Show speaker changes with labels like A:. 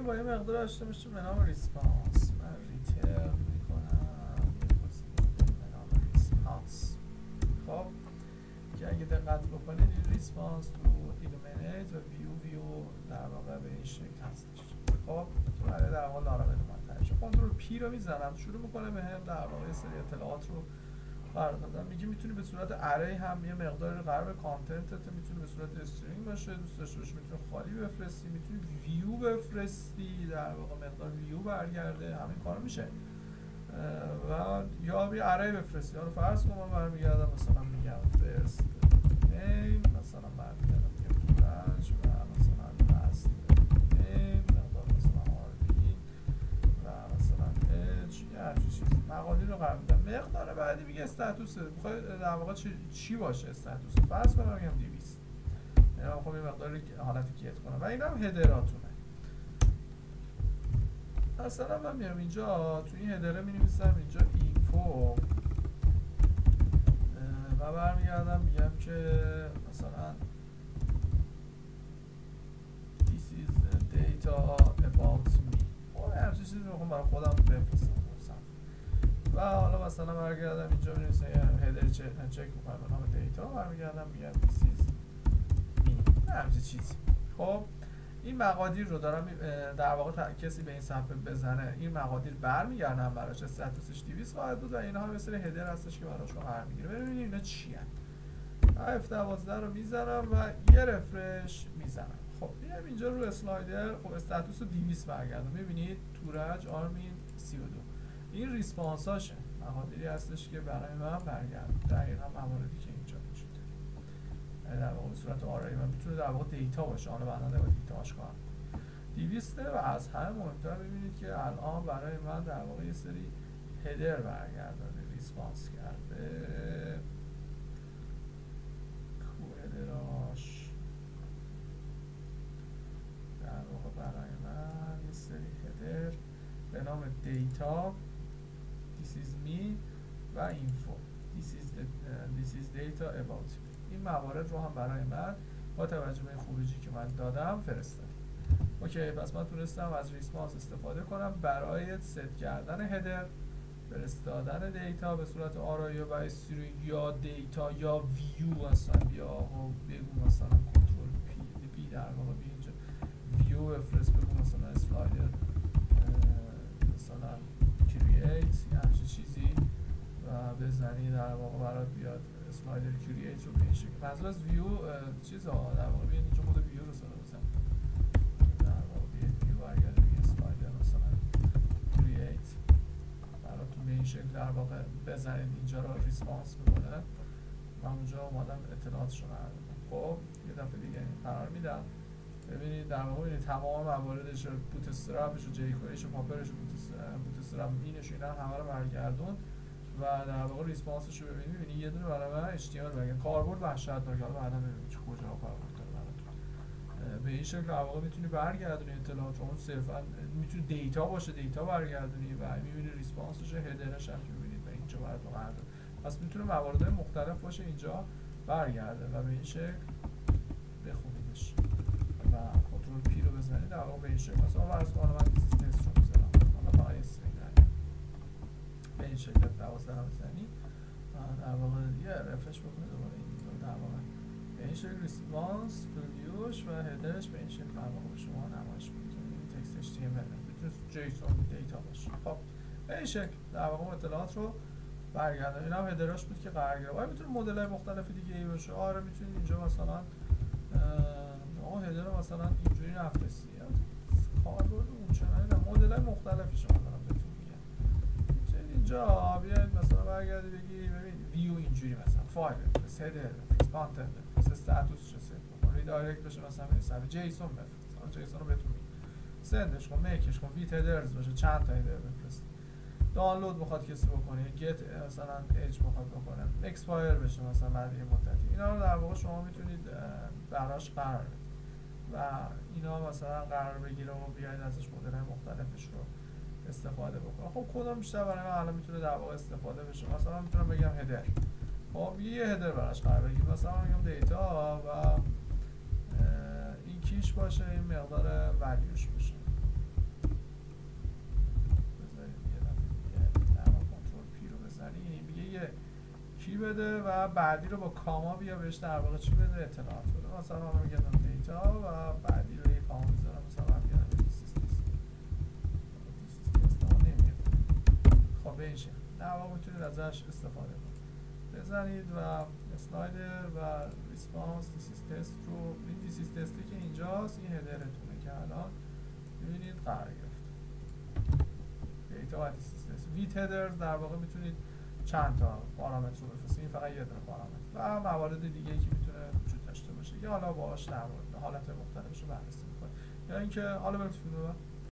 A: با یه مقدار داشته باشیم به نام ریسپانس. من ریترن میکنم به نام ریسپانس. خب که اگه دقت بکنید این ریسپانس تو ایلومینیت و ویو در واقع به این شکل هستش. خب تو برای در واقع لارا منتهی کنترل پی رو میزنم شروع میکنه به هم در واقع سری اطلاعات رو قرار دادن. میگه میتونی به صورت اری هم یه مقدار قرار به کانتنتت، میتونی به صورت استرینگ باشه، دوست داشته باشی میتونی خالی بفرستی، میتونی ویو بفرستی در واقع مقدار ویو برگرده، همین کار میشه. و یا یه اری بفرستی. حالا فرض کن من برمیگردم مثلا میگم فرست نیم، مثلا برمیگردم میگم برنج و مثلا لاست نیم مقدار مثلا آردی و مثلا اچ یه همچین چیزی مقالی رو قرار میدم. مقدار بعدی میگه استاتوس، میخوای در واقع چی باشه استاتوس؟ فرض کنم میگم 200، یعنی من میخوام یه مقدار حالت گیت کنم و این هم هدراتونه. مثلا من میام اینجا تو این هدره مینویسم اینجا اینفو و برمیگردم میگم که مثلا this is data about me. همچین چیزی میخوام برای خودم بفرستم و حالا مثلا برگردم اینجا بنویسم هدر چک میکنم به نام دیتا، برمیگردم میگم this is me، همچین چیزی. خب این مقادیر رو دارم در واقع کسی به این صفحه بزنه این مقادیر برمیگردن براش، استاتوسش 200 خواهد بود و اینها هم مثل هدر هستش که براش قرار میگیره. ببینید اینا چی ان. F12 رو میزنم و یه رفرش میزنم. خب میام اینجا رو اسلایدر، خب استاتوس رو 200 برگردم. ببینید تورج آرمین 32 این ریسپانس هاشه، مقادیری هستش که برای من برگرد. دقیقا مواردی که اینجا وجود داره در واقع به صورت آرایی من میتونه در واقع دیتا باشه. حالا بعدا با دیتاش کار 200 و از همه مهمتر ببینید که الان برای من در واقع یه سری هدر برگرداده، ریسپانس کرده. هدراش در واقع برای من یه سری هدر به نام دیتا this is me و info this is data about me. این موارد رو هم برای من با توجه به خروجی که من دادم فرستاد. اوکی، پس من تونستم از ریسپانس استفاده کنم برای ست کردن هدر، فرستادن دیتا به صورت آرایی و استرینگ یا دیتا یا ویو مثلا، یا بگو مثلا کنترل پی در واقع بی اینجا ویو بفرست، بگو مثلا اسلایدر مثلا کرییت یا همچین چیزی و بزنی در واقع برات بیاد اسلایدر کرییت رو به این شکل. منظور از ویو چیزها در واقع بیاد اینجا خود ویو رو ساده بزن در واقع بیاد ویو برگرده بگه اسلایدر مثلا کرییت براتون به این شکل در واقع بزنید اینجا رو ریسپانس میکنه. من اونجا اومدم اطلاعاتش رو نردم. خب یه دفعه دیگه این قرار میدم. ببینید در واقع ببینید تمام مواردش رو بوت استرپش و جیکوریش و پاپرش و بوت استرپ مینش اینا همه رو برگردون و در واقع ریسپانسش رو ببینید یه دونه برای من HTML برگردون. کاربرد وحشتناکه، حالا بعدا ببینید کجا کاربرد داره براتون. به این شکل در واقع میتونی برگردونی اطلاعات رو، صرفا میتونی دیتا باشه دیتا برگردونی و میبینی ریسپانسش هدرش هم که میبینید و اینجا براتون قرار داد. پس میتونه موارد مختلف باشه اینجا برگرده و به این شکل بخونیدش و کنترل پی رو بزنید در واقع به این شکل. مثلا فرض کن من تست رو میذارم، حالا فقط استرینگ به این شکل 12 رو بزنی در واقع یه رفرش بکنید دوباره این در واقع به این شکل ریسپانس پریویوش و هدرش به این شکل در واقع به شما نمایش میده. این تکست HTML میتونه جیسون دیتا باشه. خب به این شکل در واقع اطلاعات رو برگردم. این هم هدراش بود که قرار گرفت. آیا میتونه مدل های مختلف دیگه ای باشه؟ آره میتونید اینجا مثلا هدر رو مثلا اینجوری نفرستی کاربرد اون چنانی مدل های مختلفی شما دارم بهتون میگم. میتونید اینجا بیاید مثلا برگردی بگی ببین ویو اینجوری مثلا فایل بفرست، هدر بفرست، کانتنت بفرست، استاتوس چه ست بکن، ریدایرکت بشه مثلا به حساب جیسون بفرست. اون جیسون رو بهتون میگم سندش کن، میکش کن، ویت هدرز باشه، چند تا هدر بفرست، دانلود میخواد کسی بکنه، گت مثلا اج میخواد بکنه، اکسپایر بشه مثلا بعد یه مدتی. اینا رو در واقع شما میتونید براش قرار بدید و اینا مثلا قرار بگیره و بیاید ازش مدل‌های مختلفش رو استفاده بکنه. خب کدوم بیشتر برای من الان میتونه در واقع استفاده بشه؟ مثلا میتونم بگم هدر. خب یه هدر براش قرار بگیریم، مثلا میگم دیتا و این کیش باشه، این مقدار ولیوش باشه. بده و بعدی رو با کاما بیا بهش در واقع چی بده؟ اطلاعات بده. مثلا من میگم دیتا و بعدی رو یه کاما میذارم، مثلا من میگم دیسیس نمیاد. خب به این شکل در واقع میتونید ازش استفاده کنید. بزنید و اسلایدر و ریسپانس دیسیس تست رو، این دیسیس تستی که اینجاست این هدرتونه که الان ببینید قرار گرفت. دیتا و دیسیس تست ویت هدر در واقع میتونید چند تا پارامتر رو بفرستید، این فقط یه دونه پارامتر و موارد دیگه ای که میتونه وجود داشته باشه یا حالا باهاش در مورد حالت مختلفش رو بررسی می‌کنید. یا اینکه حالا بریم تو فیلم